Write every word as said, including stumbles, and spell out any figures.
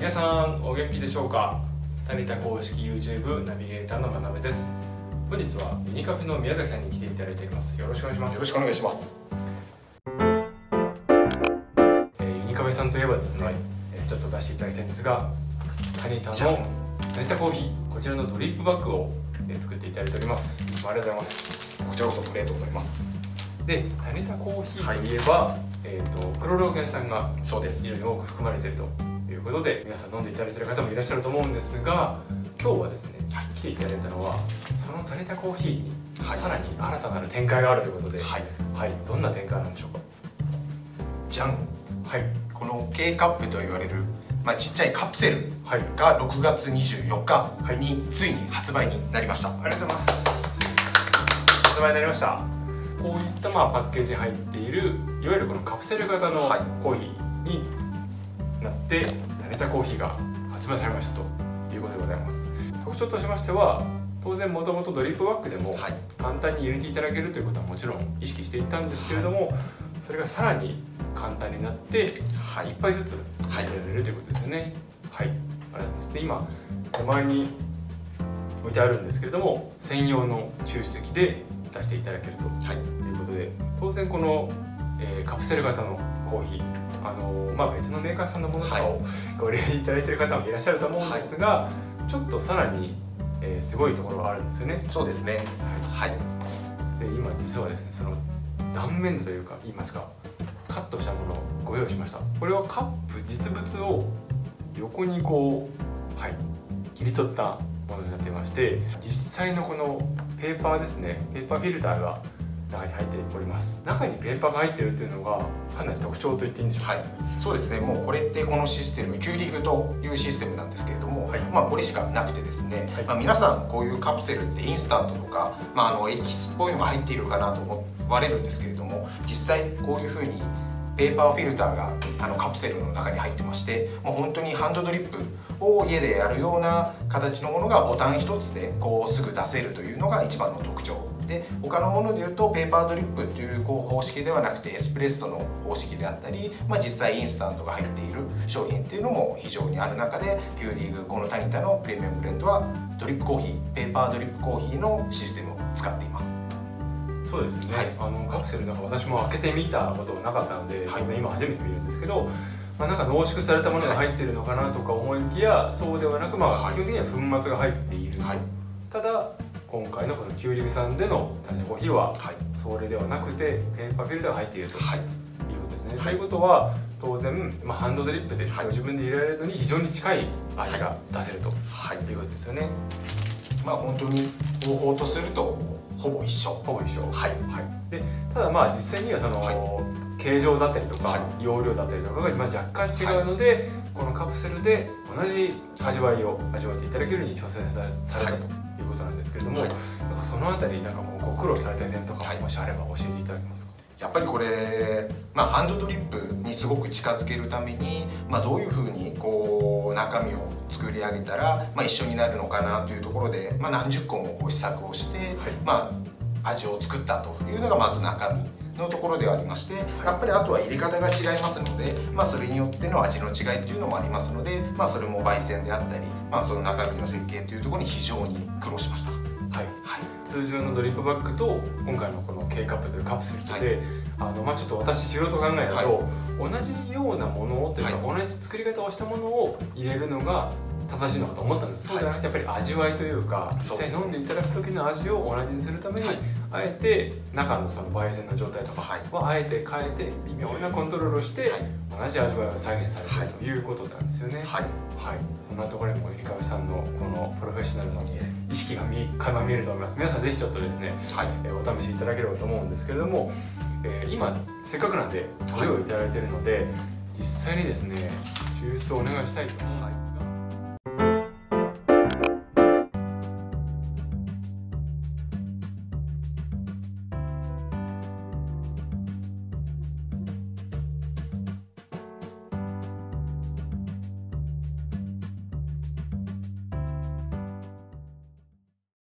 皆さんお元気でしょうか。タニタ公式 YouTube ナビゲーターの真鍋です。本日はユニカフェの宮崎さんに来ていただいています。よろしくお願いします。 よろしくお願いします。 えー、ユニカフェさんといえばですね、はい、えー、ちょっと出していただきたいんですが、タニタのタニタコーヒー、こちらのドリップバッグを、えー、作っていただいております。ありがとうございます。 こちらこそありがとうございます。 で、タニタコーヒーといえば、はい、えーとクロロゲン酸がそうです非常に多く含まれているということで、皆さん飲んでいただいている方もいらっしゃると思うんですが、今日はですね、はい、来ていただいたのはそのタニタコーヒーに、はい、さらに新たなる展開があるということで、はい、はい、どんな展開なんでしょうか。 じゃん、 はい、 この K カップと言われる、まあ、ちっちゃいカプセルがろくがつにじゅうよっかについに発売になりました。 ありがとうございます。発売になりました。こういったまあパッケージに入っているいわゆるこのカプセル型のコーヒーになって、はい、タニタコーヒーが発売されましたということでございます。特徴としましては、当然もともとドリップバッグでも簡単に入れていただけるということはもちろん意識していたんですけれども、はい、それがさらに簡単になっていっぱいずつ入れられるということですよね。はい、ありがとうございます。で、今手前に置いてあるんですけれども、専用の抽出機で出していただけるということで、はい、当然この、えー、カプセル型のコーヒー、あのーまあ、別のメーカーさんのものとかをご利用いただいている方もいらっしゃると思うんですが、はい、ちょっとさらに、えー、すごいところがあるんですよね。 そうですね。はい。 で、今実はですね、その断面図というか言いますか、カットしたものをご用意しました。これはカップ実物を横にこう、はい、切り取ったものになっていまして、実際のこのペーパーですね、ペーパーフィルターが中に入っております。中にペーパーが入っているというのがかなり特徴と言っていいんでしょうか。 はい、そうですね。もうこれってこのシステム、キューリングというシステムなんですけれども、はい、まあこれしかなくてですね、はい、まあ皆さんこういうカプセルってインスタントとか、まああのエキスっぽいのが入っているかなと思われるんですけれども、実際こういうふうにペーパーフィルターがあのカプセルの中に入ってまして、もう本当にハンドドリップを家でやるような形のものがボタン一つでこうすぐ出せるというのが一番の特徴で、他のものでいうとペーパードリップというこう方式ではなくてエスプレッソの方式であったり、まあ、実際インスタントが入っている商品っていうのも非常にある中で、キューリングこのタニタのプレミアムブレンドはドリップコーヒー、ペーパードリップコーヒーのシステムを使っています。 そうですね、はい、あのカプセルなんか私も開けてみたことがなかったので、当然今初めて見るんですけど、まあ、なんか濃縮されたものが入っているのかなとか思いきや、そうではなく、まあ、基本的には粉末が入っている、はい、ただ今回のこのキューリングさんでのタニタコーヒーは、はい、それではなくてペーパーフィルターが入っていると、はい、いうことですね。はい、ということは当然、まあ、ハンドドリップで自分で入れられるのに非常に近い味が出せると、はい、いうことですよね。 まあ本当に方法とするとほぼ一緒。 ほぼ一緒。 はい。 はい。で、ただまあ実際にはその、はい、形状だったりとか、はい、容量だったりとかが今若干違うので、はい、このカプセルで同じ味わいを味わっていただけるように調整されたということなんですけれども、はい、なんかそのあたりなんかもうご苦労された点とか、はい、もしあれば教えていただけますか。 やっぱりこれ、まあ、ハンドドリップにすごく近づけるために、まあ、どういうふうにこう中身を作り上げたら、まあ、一緒になるのかなというところで、まあ、何十個もこう試作をして、はい、まあ、味を作ったというのがまず中身のところではありまして、やっぱりあとは入れ方が違いますので、まあ、それによっての味の違いっていうのもありますので、まあ、それも焙煎であったり、まあ、その中身の設計というところに非常に苦労しました。 はい、はい、通常のドリップバッグと今回のこの K カップというカプセルで、はい、あのまあ、ちょっと私素人考えだと、はい、同じようなものをというか、はい、同じ作り方をしたものを入れるのが正しいのかと思ったんです。そうじゃなくてやっぱり味わいというか、実際飲んでいただく時の味を同じにするために、はい、あえて中のその焙煎の状態とかはあえて変えて微妙なコントロールをして、同じ味わいを再現されているということなんですよね。はい、はい、そんなところにもユニカフェさんのこのプロフェッショナルの意識が垣間見えると思います。皆さんぜひちょっとですね、はい、えー、お試しいただければと思うんですけれども、えー、今せっかくなんでご用意いただいているので、実際にですね抽出をお願いしたいと思います。